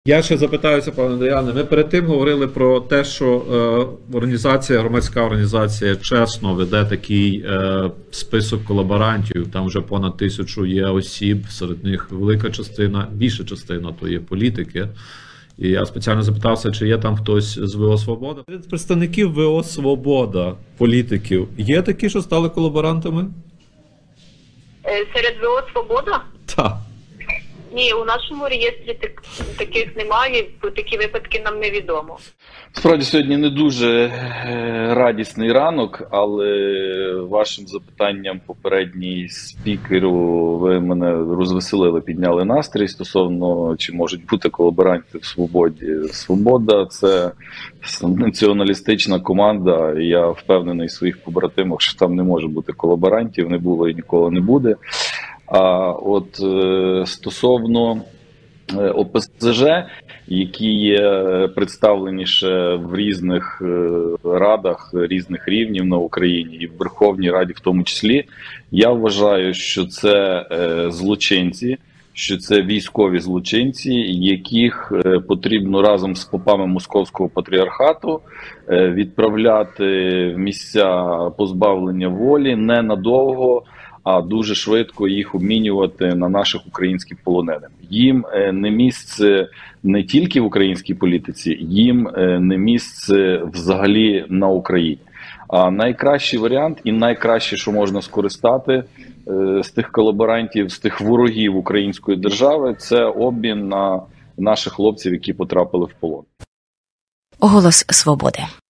Я ще запитаюся, пане Деяне, ми перед тим говорили про те, що громадська організація чесно веде такий список колаборантів, там вже понад 1000 є осіб, серед них велика частина, більша частина то є політики. І я спеціально запитався, чи є там хтось з ВО «Свобода». Від представників ВО «Свобода», політиків, є такі, що стали колаборантами? Серед ВО «Свобода»? Так. Ні, у нашому реєстрі таких немає, про такі випадки нам невідомо. Справді, сьогодні не дуже радісний ранок, але вашим запитанням попередній спікеру ви мене розвеселили, підняли настрій стосовно, чи можуть бути колаборанти в «Свободі». «Свобода» – це націоналістична команда, і я впевнений в своїх побратимах, що там не може бути колаборантів, не було і ніколи не буде. А от стосовно ОПЗЖ, які є представлені ще в різних радах, різних рівнів на Україні і в Верховній Раді в тому числі, я вважаю, що це злочинці, що це військові злочинці, яких потрібно разом з попами Московського патріархату відправляти в місця позбавлення волі ненадовго, а дуже швидко їх обмінювати на наших українських полонених. Їм не місце не тільки в українській політиці, їм не місце взагалі на Україні. А найкращий варіант і найкраще, що можна скористати з тих колаборантів, з тих ворогів української держави, це обмін на наших хлопців, які потрапили в полон. Голос свободи.